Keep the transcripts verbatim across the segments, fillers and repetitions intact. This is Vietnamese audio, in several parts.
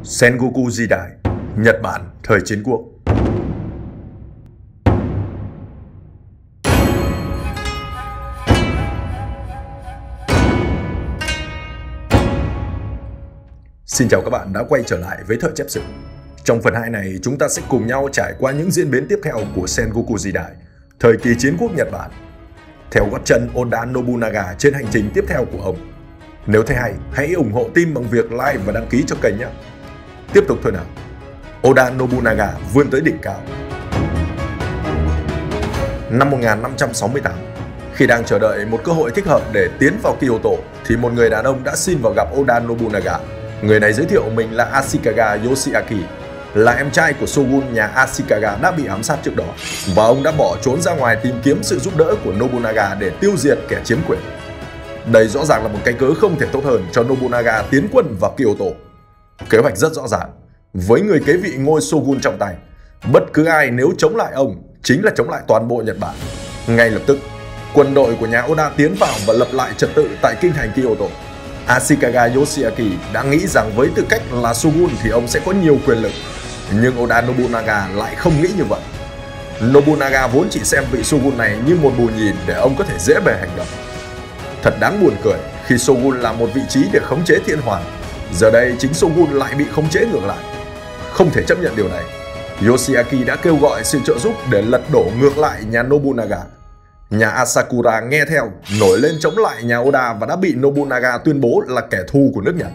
Sengoku Di Đại, Nhật Bản thời chiến quốc. Xin chào các bạn đã quay trở lại với Thợ Chép Sử. Trong phần hai này, chúng ta sẽ cùng nhau trải qua những diễn biến tiếp theo của Sengoku Di Đại, thời kỳ chiến quốc Nhật Bản, theo gót chân Oda Nobunaga trên hành trình tiếp theo của ông. Nếu thấy hay, hãy ủng hộ team bằng việc like và đăng ký cho kênh nhé. Tiếp tục thôi nào. Oda Nobunaga vươn tới đỉnh cao. Năm một nghìn năm trăm sáu mươi tám, khi đang chờ đợi một cơ hội thích hợp để tiến vào Kyoto, thì một người đàn ông đã xin vào gặp Oda Nobunaga. Người này giới thiệu mình là Ashikaga Yoshiaki, là em trai của Shogun nhà Ashikaga đã bị ám sát trước đó, và ông đã bỏ trốn ra ngoài tìm kiếm sự giúp đỡ của Nobunaga để tiêu diệt kẻ chiếm quyền. Đây rõ ràng là một cái cớ không thể tốt hơn cho Nobunaga tiến quân vào Kyoto. Kế hoạch rất rõ ràng, với người kế vị ngôi Shogun trong tay, bất cứ ai nếu chống lại ông chính là chống lại toàn bộ Nhật Bản. Ngay lập tức, quân đội của nhà Oda tiến vào và lập lại trật tự tại kinh thành Kyoto. Ashikaga Yoshiaki đã nghĩ rằng với tư cách là Shogun thì ông sẽ có nhiều quyền lực, nhưng Oda Nobunaga lại không nghĩ như vậy. Nobunaga vốn chỉ xem vị Shogun này như một bù nhìn để ông có thể dễ bề hành động. Thật đáng buồn cười khi Shogun là một vị trí để khống chế thiên hoàng, giờ đây chính Shogun lại bị khống chế ngược lại. Không thể chấp nhận điều này, Yoshiaki đã kêu gọi sự trợ giúp để lật đổ ngược lại nhà Nobunaga. Nhà Asakura nghe theo, nổi lên chống lại nhà Oda và đã bị Nobunaga tuyên bố là kẻ thù của nước Nhật.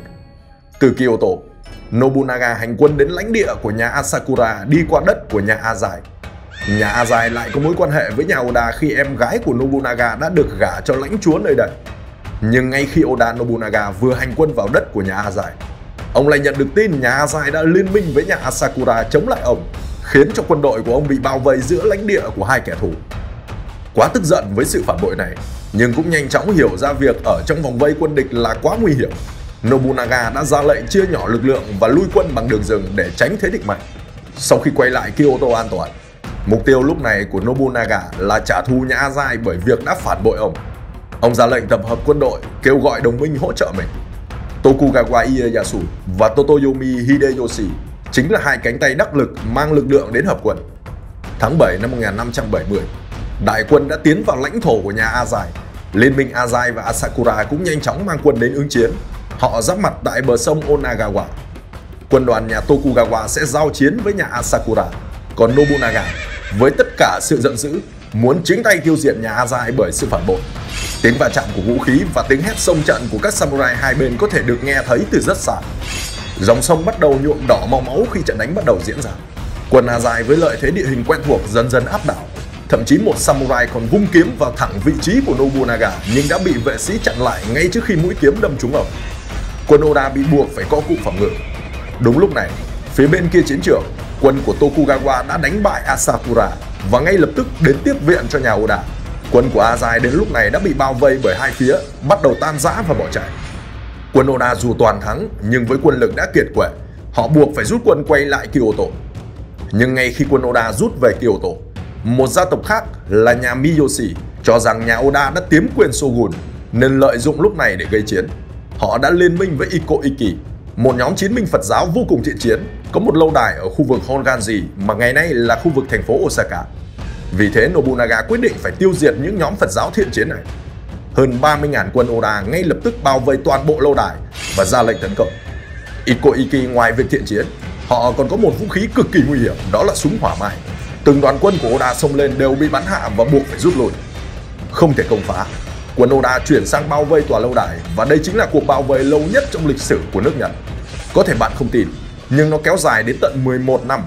Từ Kyoto, Nobunaga hành quân đến lãnh địa của nhà Asakura đi qua đất của nhà Azai. Nhà Azai lại có mối quan hệ với nhà Oda khi em gái của Nobunaga đã được gả cho lãnh chúa nơi đây. Nhưng ngay khi Oda Nobunaga vừa hành quân vào đất của nhà Azai, ông lại nhận được tin nhà Azai đã liên minh với nhà Asakura chống lại ông, khiến cho quân đội của ông bị bao vây giữa lãnh địa của hai kẻ thù. Quá tức giận với sự phản bội này, nhưng cũng nhanh chóng hiểu ra việc ở trong vòng vây quân địch là quá nguy hiểm, Nobunaga đã ra lệnh chia nhỏ lực lượng và lui quân bằng đường rừng để tránh thế địch mạnh. Sau khi quay lại Kyoto an toàn, mục tiêu lúc này của Nobunaga là trả thù nhà Azai bởi việc đã phản bội ông. Ông ra lệnh tập hợp quân đội, kêu gọi đồng minh hỗ trợ mình. Tokugawa Ieyasu và Totoyomi Hideyoshi chính là hai cánh tay đắc lực mang lực lượng đến hợp quân. Tháng bảy năm một nghìn năm trăm bảy mươi, đại quân đã tiến vào lãnh thổ của nhà Azai. Liên minh Azai và Asakura cũng nhanh chóng mang quân đến ứng chiến. Họ giáp mặt tại bờ sông Onagawa. Quân đoàn nhà Tokugawa sẽ giao chiến với nhà Asakura, còn Nobunaga với tất cả sự giận dữ muốn chính tay tiêu diệt nhà Azai bởi sự phản bội. Tiếng va chạm của vũ khí và tiếng hét xông trận của các samurai hai bên có thể được nghe thấy từ rất xa. Dòng sông bắt đầu nhuộm đỏ màu máu khi trận đánh bắt đầu diễn ra. Quân Azai với lợi thế địa hình quen thuộc dần dần áp đảo. Thậm chí một samurai còn vung kiếm vào thẳng vị trí của Nobunaga, nhưng đã bị vệ sĩ chặn lại ngay trước khi mũi kiếm đâm trúng ông. Quân Oda bị buộc phải co cụm phòng ngự. Đúng lúc này, phía bên kia chiến trường, quân của Tokugawa đã đánh bại Asakura và ngay lập tức đến tiếp viện cho nhà Oda. Quân của Azai đến lúc này đã bị bao vây bởi hai phía, bắt đầu tan rã và bỏ chạy. Quân Oda dù toàn thắng nhưng với quân lực đã kiệt quệ, họ buộc phải rút quân quay lại Kyoto. Nhưng ngay khi quân Oda rút về Kyoto, một gia tộc khác là nhà Miyoshi cho rằng nhà Oda đã tiếm quyền Shogun nên lợi dụng lúc này để gây chiến. Họ đã liên minh với Iko-Iki, một nhóm chiến binh Phật giáo vô cùng thiện chiến, có một lâu đài ở khu vực Honganji mà ngày nay là khu vực thành phố Osaka. Vì thế Nobunaga quyết định phải tiêu diệt những nhóm Phật giáo thiện chiến này. Hơn ba mươi nghìn quân Oda ngay lập tức bao vây toàn bộ lâu đài và ra lệnh tấn công. Iko-Iki ngoài việc thiện chiến, họ còn có một vũ khí cực kỳ nguy hiểm, đó là súng hỏa mai. Từng đoàn quân của Oda xông lên đều bị bắn hạ và buộc phải rút lui. Không thể công phá, quân Oda chuyển sang bao vây tòa lâu đài, và đây chính là cuộc bao vây lâu nhất trong lịch sử của nước Nhật. Có thể bạn không tin, nhưng nó kéo dài đến tận mười một năm.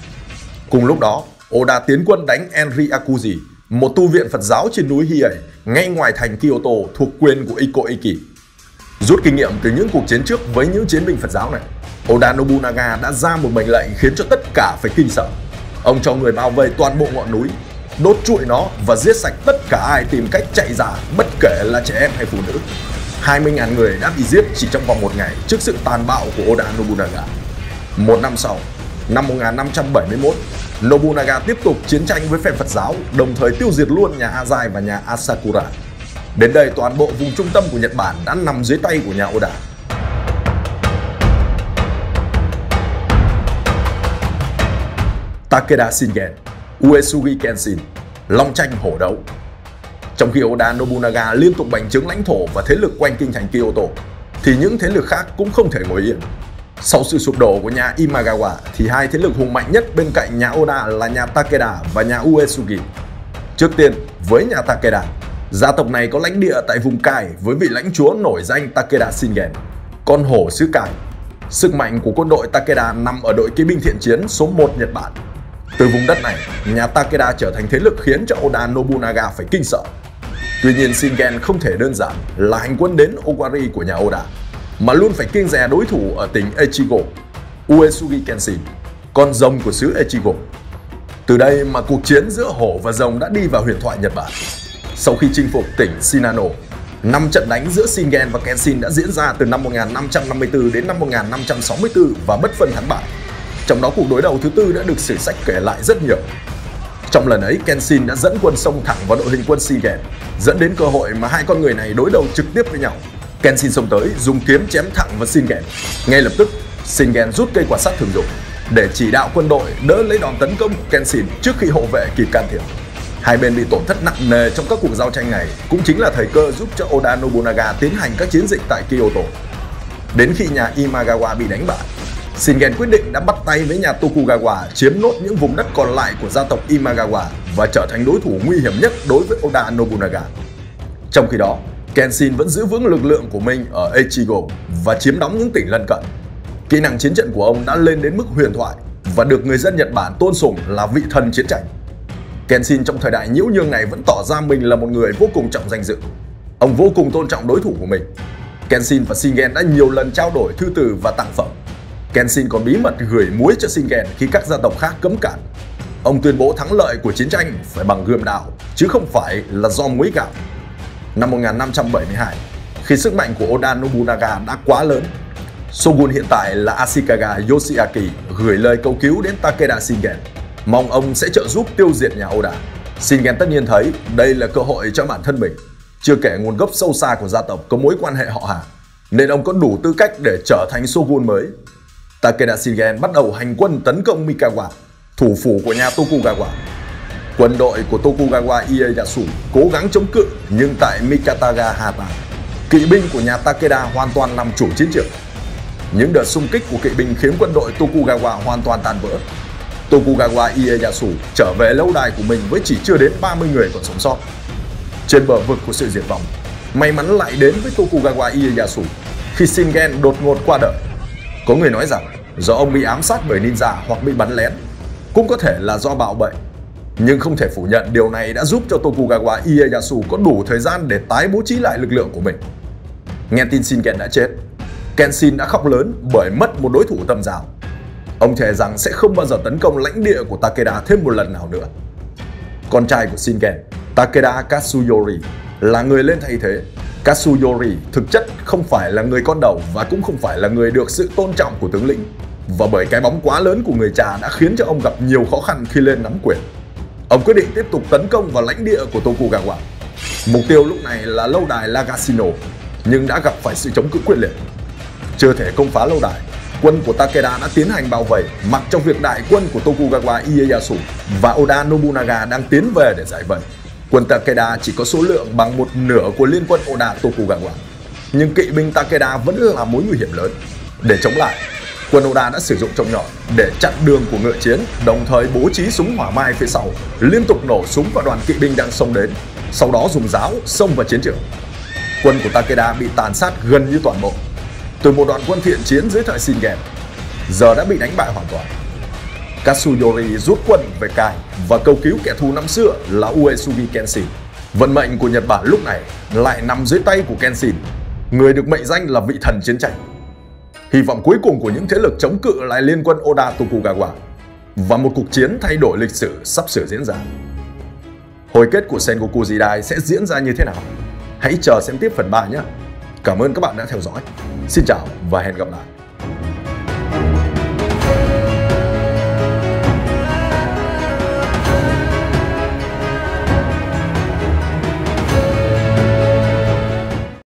Cùng lúc đó, Oda tiến quân đánh Enryakuji, một tu viện Phật giáo trên núi Hiei, ngay ngoài thành Kyoto thuộc quyền của Iko-Iki. Rút kinh nghiệm từ những cuộc chiến trước với những chiến binh Phật giáo này, Oda Nobunaga đã ra một mệnh lệnh khiến cho tất cả phải kinh sợ. Ông cho người bao vây toàn bộ ngọn núi, đốt trụi nó và giết sạch tất cả ai tìm cách chạy ra, bất kể là trẻ em hay phụ nữ. hai mươi nghìn người đã bị giết chỉ trong vòng một ngày trước sự tàn bạo của Oda Nobunaga. Một năm sau, năm một nghìn năm trăm bảy mươi mốt, Nobunaga tiếp tục chiến tranh với phe Phật giáo, đồng thời tiêu diệt luôn nhà Azai và nhà Asakura. Đến đây, toàn bộ vùng trung tâm của Nhật Bản đã nằm dưới tay của nhà Oda. Takeda Shingen, Uesugi Kenshin, long tranh hổ đấu. Trong khi Oda Nobunaga liên tục bành trướng lãnh thổ và thế lực quanh kinh thành Kyoto, thì những thế lực khác cũng không thể ngồi yên. Sau sự sụp đổ của nhà Imagawa thì hai thế lực hùng mạnh nhất bên cạnh nhà Oda là nhà Takeda và nhà Uesugi. Trước tiên, với nhà Takeda, gia tộc này có lãnh địa tại vùng Kai với vị lãnh chúa nổi danh Takeda Shingen, con hổ xứ Kai. Sức mạnh của quân đội Takeda nằm ở đội kỵ binh thiện chiến số một Nhật Bản. Từ vùng đất này, nhà Takeda trở thành thế lực khiến cho Oda Nobunaga phải kinh sợ. Tuy nhiên, Shingen không thể đơn giản là hành quân đến Owari của nhà Oda, mà luôn phải kiêng dè đối thủ ở tỉnh Echigo, Uesugi Kenshin, con rồng của xứ Echigo. Từ đây mà cuộc chiến giữa hổ và rồng đã đi vào huyền thoại Nhật Bản. Sau khi chinh phục tỉnh Shinano, năm trận đánh giữa Shingen và Kenshin đã diễn ra từ năm một nghìn năm trăm năm mươi tư đến năm một nghìn năm trăm sáu mươi tư và bất phân thắng bại. Trong đó cuộc đối đầu thứ tư đã được sử sách kể lại rất nhiều. Trong lần ấy, Kenshin đã dẫn quân xông thẳng vào đội hình quân Shingen, dẫn đến cơ hội mà hai con người này đối đầu trực tiếp với nhau. Kenshin xông tới, dùng kiếm chém thẳng vào Shingen. Ngay lập tức, Shingen rút cây quạt sắt thường dụng để chỉ đạo quân đội đỡ lấy đòn tấn công của Kenshin trước khi hộ vệ kịp can thiệp. Hai bên bị tổn thất nặng nề trong các cuộc giao tranh này, cũng chính là thời cơ giúp cho Oda Nobunaga tiến hành các chiến dịch tại Kyoto. Đến khi nhà Imagawa bị đánh bại, Shingen quyết định đã bắt tay với nhà Tokugawa chiếm nốt những vùng đất còn lại của gia tộc Imagawa và trở thành đối thủ nguy hiểm nhất đối với Oda Nobunaga. Trong khi đó, Kenshin vẫn giữ vững lực lượng của mình ở Echigo và chiếm đóng những tỉnh lân cận. Kỹ năng chiến trận của ông đã lên đến mức huyền thoại và được người dân Nhật Bản tôn sùng là vị thần chiến tranh. Kenshin trong thời đại nhiễu nhương này vẫn tỏ ra mình là một người vô cùng trọng danh dự. Ông vô cùng tôn trọng đối thủ của mình. Kenshin và Shingen đã nhiều lần trao đổi thư từ và tặng phẩm. Kenshin còn bí mật gửi muối cho Shingen khi các gia tộc khác cấm cản. Ông tuyên bố thắng lợi của chiến tranh phải bằng gươm đao, chứ không phải là do muối gạo. Năm một nghìn năm trăm bảy mươi hai, khi sức mạnh của Oda Nobunaga đã quá lớn, Shogun hiện tại là Ashikaga Yoshiaki gửi lời cầu cứu đến Takeda Shingen, mong ông sẽ trợ giúp tiêu diệt nhà Oda. Shingen tất nhiên thấy đây là cơ hội cho bản thân mình, chưa kể nguồn gốc sâu xa của gia tộc có mối quan hệ họ hàng, nên ông có đủ tư cách để trở thành Shogun mới. Takeda Shingen bắt đầu hành quân tấn công Mikawa, thủ phủ của nhà Tokugawa. Quân đội của Tokugawa Ieyasu cố gắng chống cự, nhưng tại Mikataga Hata, kỵ binh của nhà Takeda hoàn toàn làm chủ chiến trường. Những đợt xung kích của kỵ binh khiến quân đội Tokugawa hoàn toàn tan vỡ. Tokugawa Ieyasu trở về lâu đài của mình với chỉ chưa đến ba mươi người còn sống sót. Trên bờ vực của sự diệt vong, may mắn lại đến với Tokugawa Ieyasu khi Shingen đột ngột qua đời. Có người nói rằng do ông bị ám sát bởi ninja hoặc bị bắn lén, cũng có thể là do bạo bệnh. Nhưng không thể phủ nhận điều này đã giúp cho Tokugawa Ieyasu có đủ thời gian để tái bố trí lại lực lượng của mình. Nghe tin Shingen đã chết, Kenshin đã khóc lớn bởi mất một đối thủ tâm giao. Ông thề rằng sẽ không bao giờ tấn công lãnh địa của Takeda thêm một lần nào nữa. Con trai của Shingen, Takeda Katsuyori, là người lên thay thế. Katsuyori thực chất không phải là người con đầu và cũng không phải là người được sự tôn trọng của tướng lĩnh. Và bởi cái bóng quá lớn của người cha đã khiến cho ông gặp nhiều khó khăn khi lên nắm quyền. Ông quyết định tiếp tục tấn công vào lãnh địa của Tokugawa. Mục tiêu lúc này là lâu đài Nagashino, nhưng đã gặp phải sự chống cự quyết liệt. Chưa thể công phá lâu đài, quân của Takeda đã tiến hành bao vây, mặc cho việc đại quân của Tokugawa Ieyasu và Oda Nobunaga đang tiến về để giải vây. Quân Takeda chỉ có số lượng bằng một nửa của liên quân Oda Tokugawa, nhưng kỵ binh Takeda vẫn là mối nguy hiểm lớn. Để chống lại, quân Oda đã sử dụng trông nhọn để chặn đường của ngựa chiến, đồng thời bố trí súng hỏa mai phía sau, liên tục nổ súng vào đoàn kỵ binh đang xông đến, sau đó dùng giáo xông vào chiến trường. Quân của Takeda bị tàn sát gần như toàn bộ. Từ một đoàn quân thiện chiến dưới thời Shingen, giờ đã bị đánh bại hoàn toàn. Katsuyori rút quân về Kai và cầu cứu kẻ thù năm xưa là Uesugi Kenshin. Vận mệnh của Nhật Bản lúc này lại nằm dưới tay của Kenshin, người được mệnh danh là vị thần chiến tranh. Hy vọng cuối cùng của những thế lực chống cự lại liên quân Oda Tokugawa, và một cuộc chiến thay đổi lịch sử sắp sửa diễn ra. Hồi kết của Sengoku Jidai sẽ diễn ra như thế nào? Hãy chờ xem tiếp phần ba nhé! Cảm ơn các bạn đã theo dõi. Xin chào và hẹn gặp lại!